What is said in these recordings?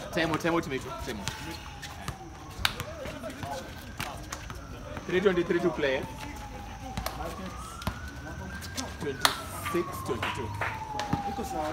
Time out to me. Time out. 3:23 to play. 26-22. Iko sawa.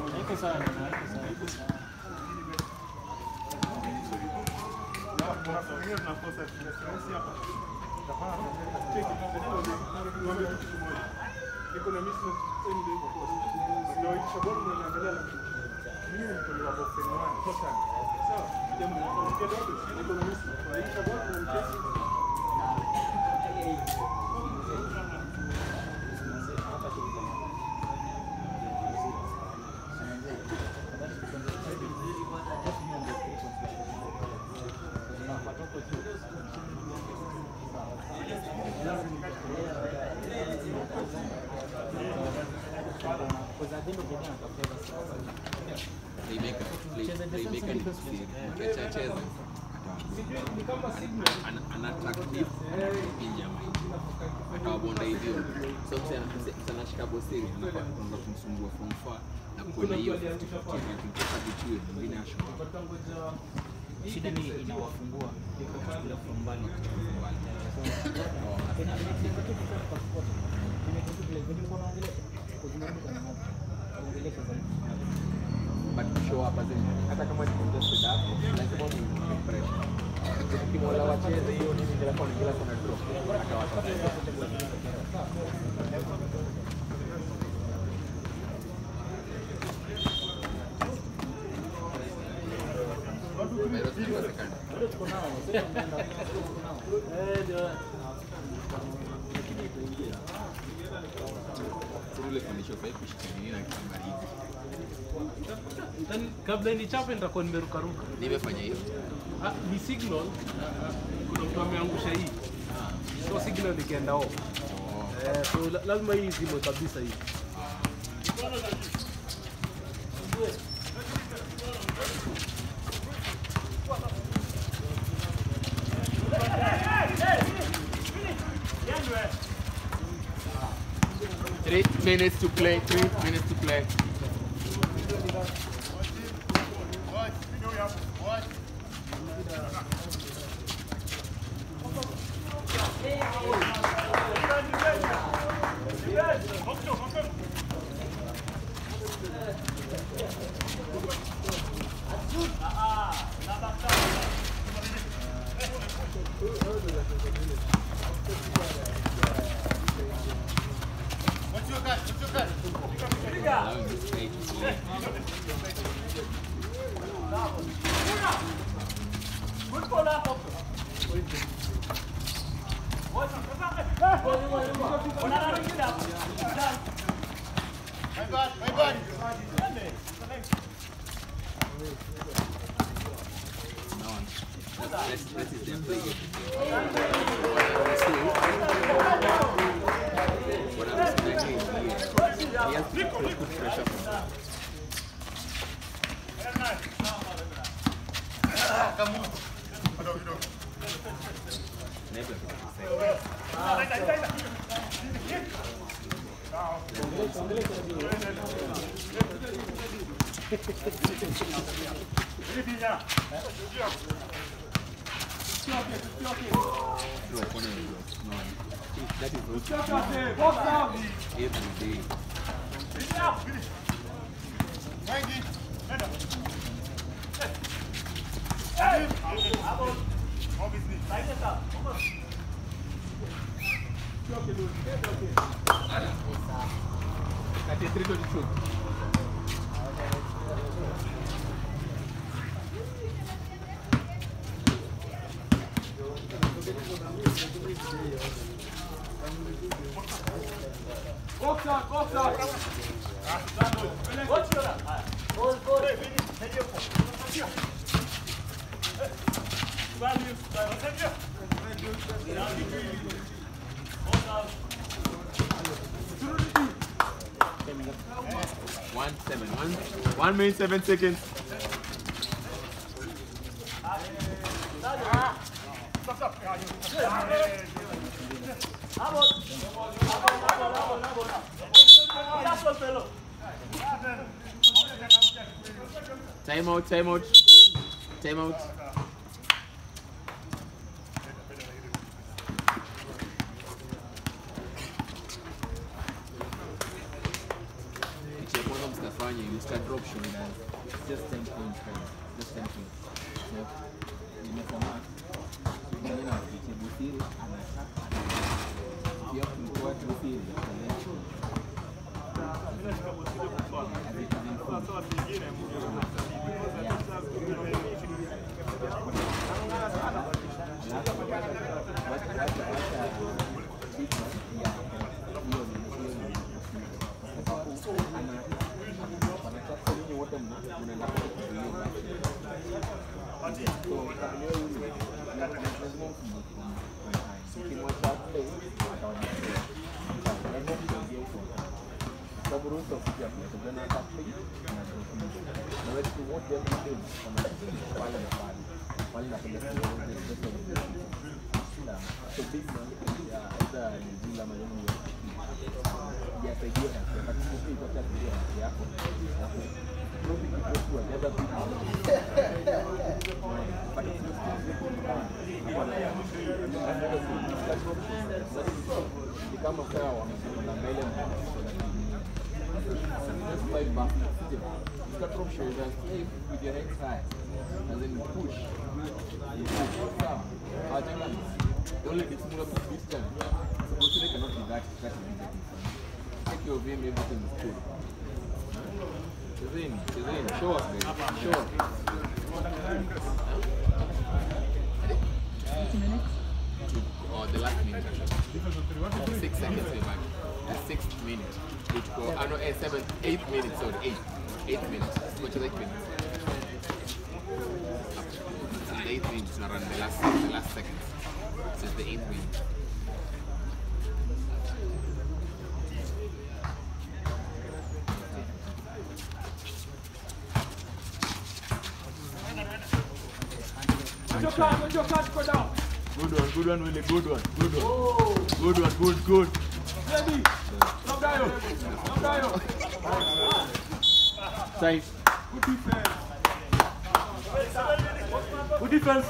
Akawabonda hivyo. So anashika bosiri anaanza kumsumbua from far na kuona hiyo 50-50 akimtoka vitu mwingine ashwa. Shida ni inawafungua bila from mbali. But show up as in hata kama ni congested hapo lazima ni pressure. Ukimola wacheze hiyo nini bila kuna drop atawatoa. Kabla nichape nitakuwa nimerukaruka. Nimefanya hiyo. Ni signal. Kuna mtu ameangusha hii. So signal ikaenda off. So lazima hii zimo kabisa hii. Three minutes to play. One minute, 7 seconds. Time out, time out. Time out. You start drop shooting just 10 points, just 10 points. So, nimesema mimi na kichibusiri anataka pia kumtoa kibusiri with your next high, and then you push. The only thing smaller this time, supposedly cannot be that easy. Take your view, everything is cool. Chezeni, show us, baby. Show us. 8 minutes? Or the last minute. 6 seconds, we're back. The 6th minute. Which go, no, 8 minutes, sorry, 8 minutes. Which is 8 minutes. The 8 minutes, not around the last seconds. This is the 8th minute. Good one, Willie, good one. Good. Ready? Safe. Good defense.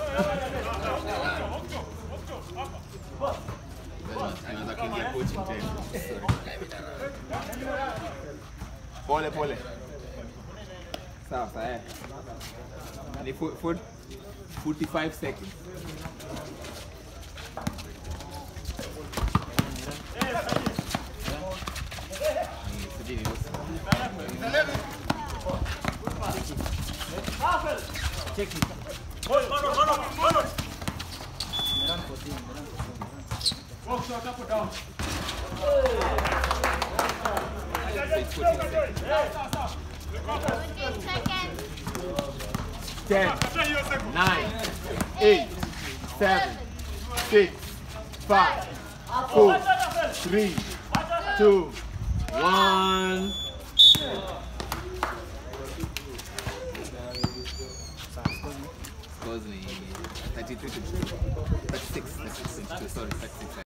Another Kenya coaching time. Sorry. Pole. Sawa. Ni 45 seconds. Check it. Walk shot up or down. 10, 9, 8, 7, 6, 5, 4, 3, 2, 1. Scores me 33 to 36, sorry, 36.